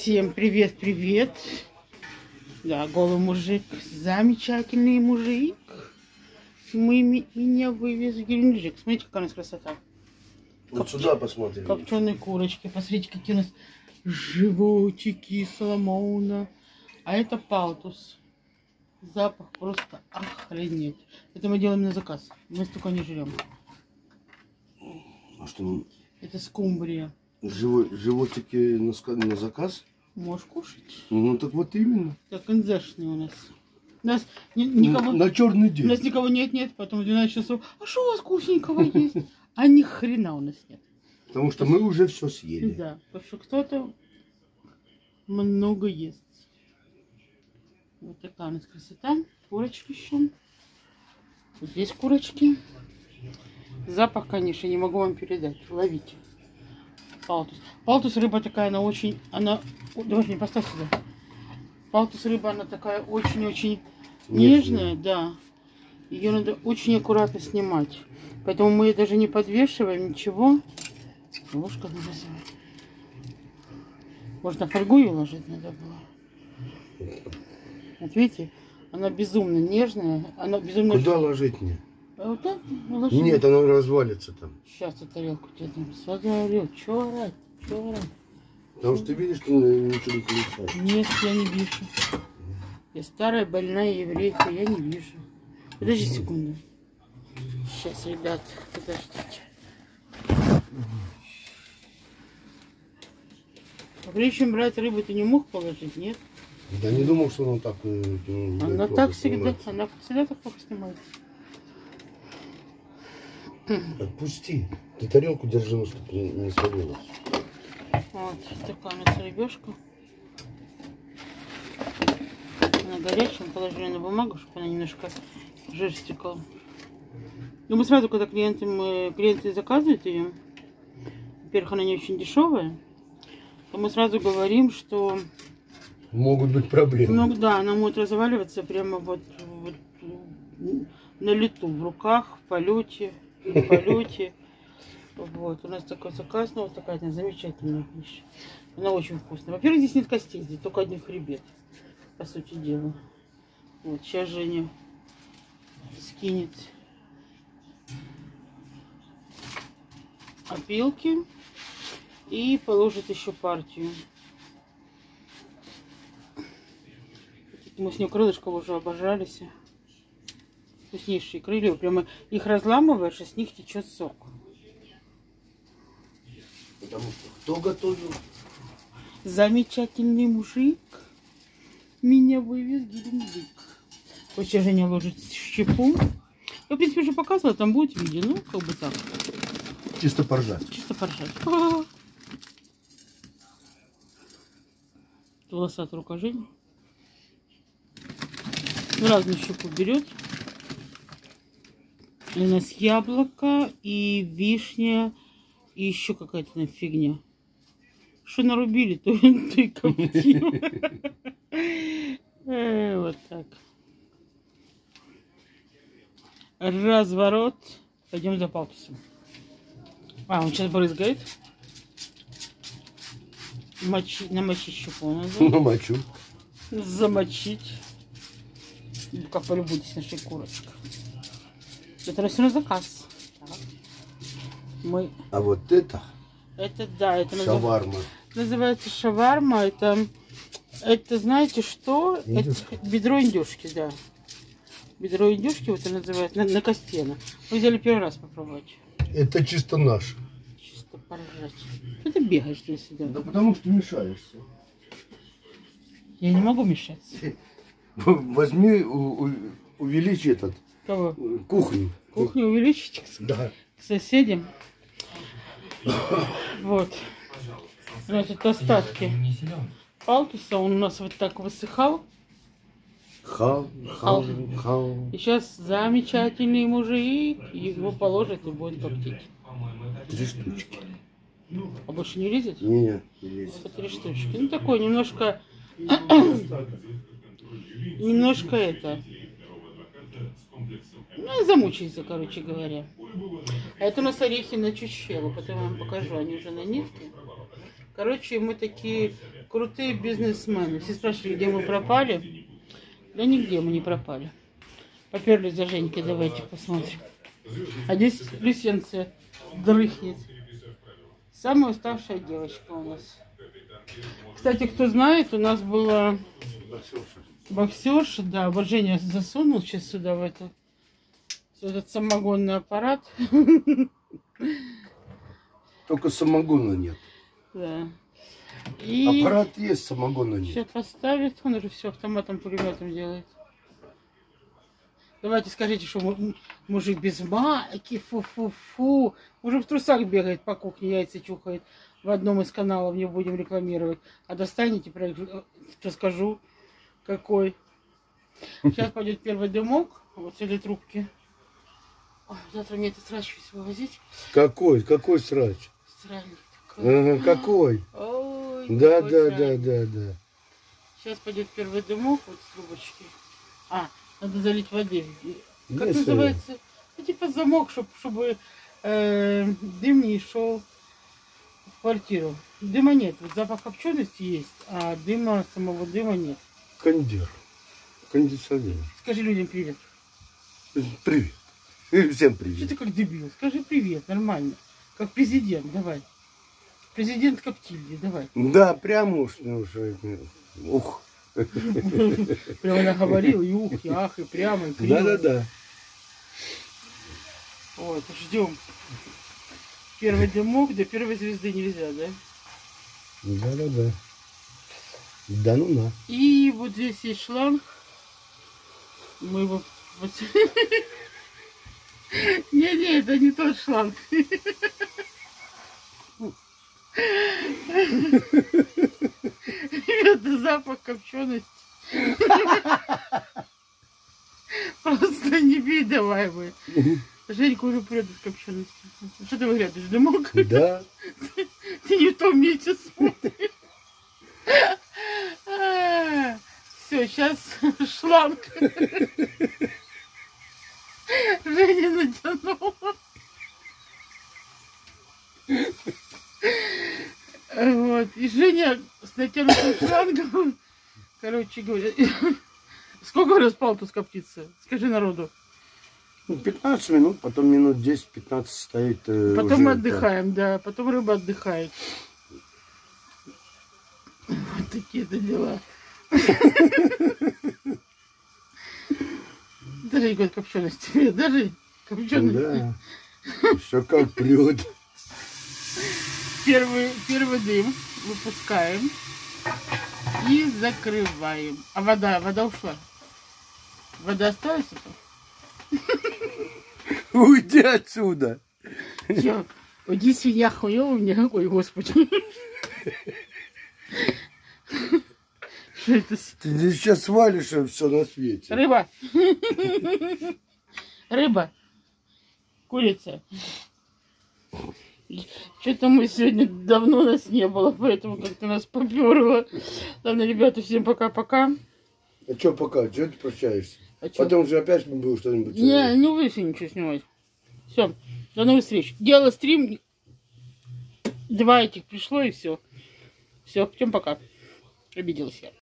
Всем привет, привет. Да, голый мужик, замечательный мужик. Меня вывез в Геленджик. Смотрите, какая у нас красота. Вот сюда посмотрим. Копченые курочки. Посмотрите, какие у нас животики Соломона. А это палтус. Запах просто охренеть. Это мы делаем на заказ. Мы столько не жрем. А что? Это скумбрия. Животики на заказ? Можешь кушать. Ну так вот именно. Так инзешный у нас. У нас никого... На черный день. У нас никого нет. Потом в 12 часов. А что у вас вкусненького есть? А ни хрена у нас нет. Потому что мы уже все съели. Да, потому что кто-то много ест. Вот такая у нас красота. Курочки еще. Вот здесь курочки. Запах, конечно, не могу вам передать. Ловите. Палтус. Палтус рыба такая, она очень... Давай мне поставь сюда. Палтус рыба, она такая очень-очень нежная, да. Ее надо очень аккуратно снимать. Поэтому мы ее даже не подвешиваем, ничего. Ложка называется. Можно фольгу ее ложить надо было. Вот видите, она безумно нежная. Она безумно... Куда ложить мне? А вот так ложить. Нет, она развалится там. Сейчас я тарелку тебе дам. Созорел. Чего орать? Чего орать? Потому что ты видишь, что ничего не получается. Нет, я не вижу. Я старая, больная еврейка, я не вижу. Подожди секунду. Сейчас, ребят, подождите. А прежде чем брать рыбу, ты не мог положить, нет? Я не думал, что она так... Она так всегда, она всегда так плохо снимает. Отпусти. Ты тарелку держи, чтобы не свалилась. Вот такая у нас рыбешка. Она горячая, мы положили на бумагу, чтобы она немножко жир стекал. Но мы сразу, когда клиенты заказывают ее, во-первых, она не очень дешевая, то мы сразу говорим, что... Могут быть проблемы. Ну да, она может разваливаться прямо вот на лету, в руках, в полете. Вот, у нас такой заказ, ну вот такая она замечательная вещь. Она очень вкусная. Во-первых, здесь нет костей, здесь только один хребет, по сути дела. Вот, сейчас Женя скинет опилки и положит еще партию. Мы с ней крылышков уже обожались. Вкуснейшие крылья. Прямо их разламываешь, и с них течет сок. Потому что кто готовил? Замечательный мужик меня вывез в Геленджик. Вот сейчас Женя ложит щепу. Я, в принципе, уже показывала, там будет видео. Ну, как бы так. Чисто поржать. Чисто поржать. Волосатая рука Жени. Разную щепу берет. У нас яблоко и вишня. И еще какая-то фигня. Что нарубили, то и коптим. Вот так. Разворот. Пойдем за палтусом. Он сейчас брызгает. Намочить щепу надо. Намочу. Замочить. Как полюбуйтесь нашей курочкой. Это все на заказ. Так. А вот это? Это да, это шаварма. Называется шаварма. Это знаете что? Индюшка. Это бедро индюшки, да. Бедро индюшки вот это называется на костена. Мы взяли первый раз попробовать. Это чисто наш. Чисто поржать. Что ты бегаешь туда-сюда? Да потому что мешаешься. Я не могу мешаться. Возьми, увеличь этот. Кого? Кухню. Кухню увеличить? Да. К соседям. Вот. Значит, остатки палтуса. Он у нас вот так высыхал. Хал. И сейчас замечательный мужик его положит и будет коптить. 3 штучки. А больше не лезет? Не лезет. По 3 штучки. Ну такой немножко это. Ну, замучается, короче говоря. А это у нас орехи на чучелу. Потом я вам покажу, они уже на нитке. Короче, мы такие крутые бизнесмены. Все спрашивали, где мы пропали. Да нигде мы не пропали. Поперли за Женькой, давайте посмотрим. А здесь Люсенция дрыхнет. Самая уставшая девочка у нас. Кстати, кто знает, у нас была боксерша, да, вот Женя засунул сейчас сюда в этот самогонный аппарат. Только самогона нет. Да. И аппарат есть, самогона нет. сейчас поставит, он уже все автоматом, пулеметом делает. Давайте скажите, что мужик без майки, фу-фу-фу. Мужик в трусах бегает по кухне, яйца чухает. В одном из каналов не будем рекламировать. А достанете, расскажу, какой. Сейчас пойдет первый дымок вот с этой трубки. Ой, завтра мне этот срач весь вывозить. Какой срач? Сральник такой. Ага, какой? Ой, Да. Сейчас пойдет первый дымок вот с трубочки. Надо залить воды. Как Есть называется? Ну, типа замок, чтобы дым не шел в квартиру. Дыма нет. Вот запах копчености есть, а самого дыма нет. Кондиционер. Скажи людям привет. Привет. Всем Что привет. ты как дебил? Скажи привет, нормально. Как президент, давай. Президент Коптильни, давай. Да, прямо уж. Ух. Прямо наговорил, и ух, и ах, и прямо, и криво. Да. Вот, ждем. Первый дымок, до первой звезды нельзя, да? Да. Да ну на. И вот здесь есть шланг. Мы его... Не, это не тот шланг. Это запах копчености. Просто не бей давай вы. Женька уже прет от копчености. Что ты выглядишь, дымок? Да. Ты не в том месте смотришь. Все, сейчас шланг. Женя натянула. Вот. И Женя с натянутым шлангом, короче говоря, сколько раз палтус коптится? Скажи народу. 15 минут, потом минут 10-15 стоит. Потом мы отдыхаем, да. Потом рыба отдыхает. Вот такие-то дела. Даже какой копчености. Даже копчености. Да. Все как прет. Первый дым выпускаем и закрываем. А вода ушла. Вода осталась? Уйди отсюда. Чё? Уйди, свинья хуёва мне. Ой, господи. Что это? Ты здесь сейчас свалишь все на свете. Рыба. Рыба. Курица. Что-то мы сегодня давно нас не было, поэтому как-то нас попёрло. Ладно, ребята, всем пока-пока. А что пока? Чего ты прощаешься? А чё? Потом же опять мы будем что-нибудь... Не будешь ничего снимать. Все, до новых встреч. Делала стрим. 2 этих пришло и все. Все, всем пока. Обиделась я.